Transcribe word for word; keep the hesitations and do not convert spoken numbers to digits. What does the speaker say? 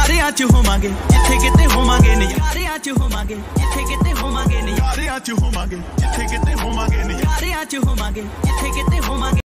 ਨਜ਼ਾਰਿਆਂ ਚ ਹੋਵਾਂਗੇ ਜਿੱਥੇ ਕਿਤੇ ਹੋਵਾਂਗੇ ਨਜ਼ਾਰਿਆਂ ਚ ਹੋਵਾਂਗੇ ਜਿੱਥੇ ਕਿਤੇ ਹੋਵਾਂਗੇ ਨਜ਼ਾਰਿਆਂ ਚ ਹੋਵਾਂਗੇ ਜਿੱਥੇ ਕਿਤੇ ਹੋਵਾਂਗੇ ਨਜ਼ਾਰਿਆਂ ਚ ਹੋਵਾਂਗੇ ਜਿੱਥੇ ਕਿਤੇ ਹੋਵਾਂਗੇ